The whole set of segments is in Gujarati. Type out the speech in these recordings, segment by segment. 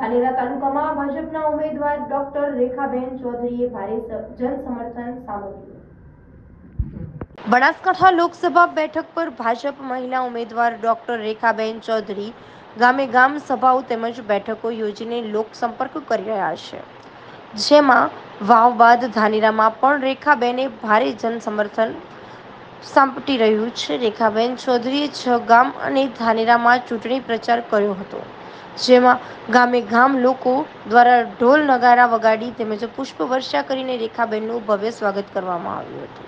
ધાનેરા તાલુકામાં ભાજપના ઉમેદવાર ડોક્ટર રેખાબેન ચૌધરીએ ભારે જનસમર્થન સામગ્રી. બનાસકાંઠા લોકસભા બેઠક પર ભાજપ મહિલા ઉમેદવાર ડોક્ટર રેખાબેન ચૌધરી ગામે ગામ સભાઓ તેમજ બેઠકો યોજીને લોકસંપર્ક કરી રહ્યા છે. જેમાં વાવ બાદ ધાનેરામાં પણ રેખાબેને ભારે જનસમર્થન સાંપટી રહ્યું છે. રેખાબેન ચૌધરીએ 6 ગામ અને ધાનેરામાં ચૂંટણી પ્રચાર કર્યો હતો, જેમાં ગામે ગામ લોકો દ્વારા ઢોલ નગારા વગાડી તેમજ પુષ્પવર્ષા કરીને રેખાબેનનું ભવ્ય સ્વાગત કરવામાં આવ્યું હતું.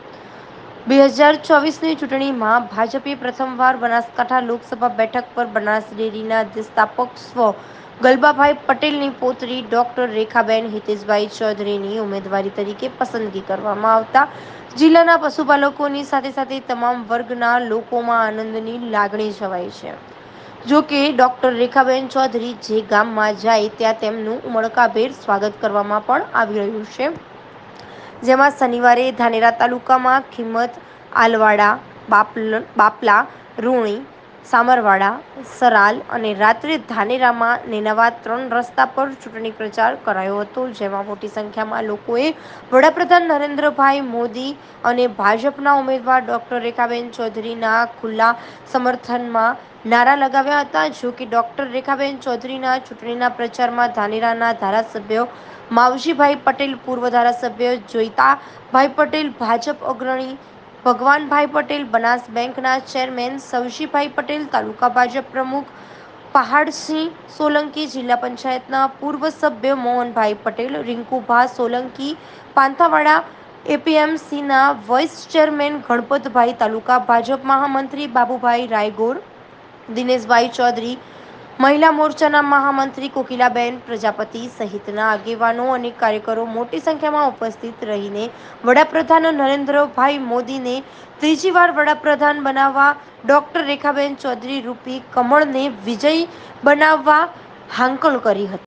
2024ની ચૂંટણીમાં ભાજપે પ્રથમવાર બનાસકાંઠા લોકસભા બેઠક પર બનાસ ડેરીના સ્થાપક સ્વ ગલબાભાઈ પટેલની પૌત્રી ડોક્ટર રેખાબેન હિતેશભાઈ ચૌધરીની ઉમેદવારી તરીકે પસંદગી કરવામાં આવતા જિલ્લાના પશુપાલકોની સાથે સાથે તમામ વર્ગના લોકોમાં આનંદની લાગણી છવાઈ છે. જો કે ડોક્ટર રેખાબેન ચૌધરી જે ગામમાં જાય ત્યાં તેમનું ઉમળકાભેર સ્વાગત કરવામાં પણ આવી રહ્યું છે. જેમાં શનિવારે ધાનેરા તાલુકામાં ખીમત, આલવાડા, બાપલા, રૂણી, સામરવાડા, સરાલ અને રાત્રે ધાનેરામાં નેનાવા 3 રસ્તા પર ચૂંટણી પ્રચાર કરાયો હતો. જેમાં મોટી સંખ્યામાં લોકોએ વડાપ્રધાન નરેન્દ્રભાઈ મોદી અને ભાજપના ઉમેદવાર ડોક્ટર રેખાબેન ચૌધરીના ખુલ્લા સમર્થનમાં નારા લગાવ્યા હતા. જો કે ડોક્ટર રેખાબેન ચૌધરીના ચૂંટણીના પ્રચારમાં ધાનેરાના ધારાસભ્ય માવજીભાઈ પટેલ, પૂર્વ ધારાસભ્ય જોઈતાભાઈ પટેલ, ભાજપ અગ્રણી ભગવાનભાઈ પટેલ, બનાસ બેંકના ચેરમેન સવજીભાઈ પટેલ, તાલુકા ભાજપ પ્રમુખ પહાડસિંહ સોલંકી, જિલ્લા પંચાયતના પૂર્વ સભ્ય મોહનભાઈ પટેલ, રિંકુભા સોલંકી, પાંથાવાડા એપીએમસીના વાઇસ ચેરમેન ગણપતભાઈ, તાલુકા ભાજપ મહામંત્રી બાબુભાઈ રાયગોર, દિનેશભાઈ ચૌધરી, મહિલા મોરચાના મહામંત્રી કોકિલાબેન પ્રજાપતિ સહિતના આગેવાનો અને કાર્યકરો મોટી સંખ્યામાં ઉપસ્થિત રહીને વડાપ્રધાન નરેન્દ્રભાઈ મોદીને ત્રીજી વાર વડાપ્રધાન બનાવવા ડોક્ટર રેખાબેન ચૌધરી રૂપી કમળને વિજયી બનાવવા હાંકલ કરી હતી.